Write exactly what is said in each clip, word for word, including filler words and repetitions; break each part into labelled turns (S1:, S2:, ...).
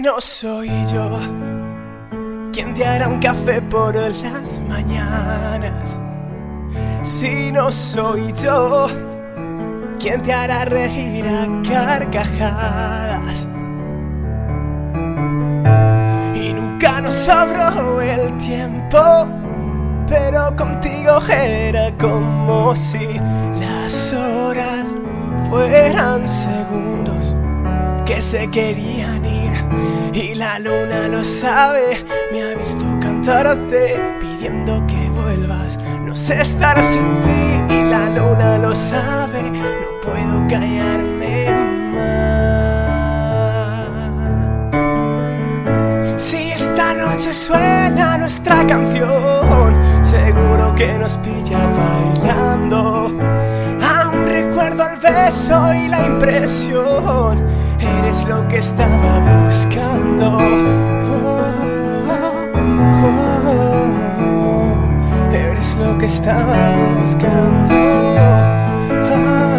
S1: no soy yo quien te hará un café por las mañanas, si no soy yo quien te hará reír a carcajadas, y nunca nos sobró el tiempo, pero contigo era como si las horas fueran segundos que se querían ir, y la luna lo sabe, me ha visto cantarte pidiendo que vuelvas, no sé estar sin ti, y la luna lo sabe, no puedo callarme más. Si esta noche suena nuestra canción, seguro que nos pilla bailando. Aún recuerdo el beso y la impresión, eres lo que estaba buscando. Oh, oh, oh, eres lo que estaba buscando. Ah,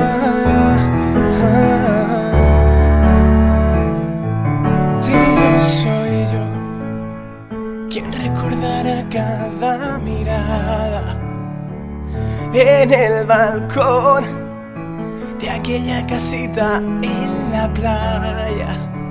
S1: ah. Si no soy yo quien recordará cada mirada en el balcón de aquella casita en la playa,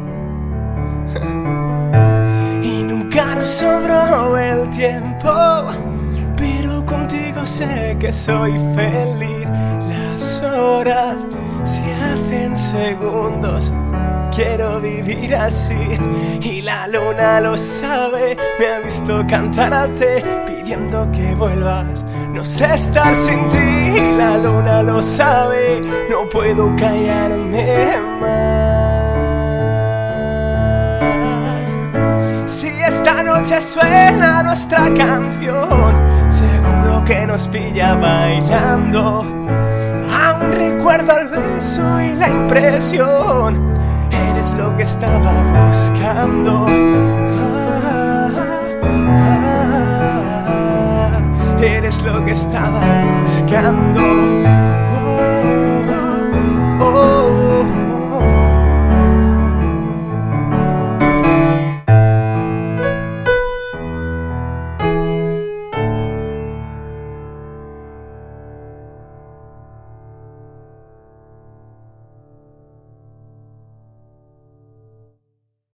S1: y nunca nos sobró el tiempo, pero contigo sé que soy feliz. Las horas se hacen segundos, quiero vivir así, y la luna lo sabe, me ha visto cantarte pidiendo que vuelvas, no sé estar sin ti, y la luna lo sabe, no puedo callarme más. Si esta noche suena nuestra canción, seguro que nos pilla bailando. Aún recuerdo el beso y la impresión, eres lo que estaba buscando. Ah, ah, ah, eres lo que estaba buscando.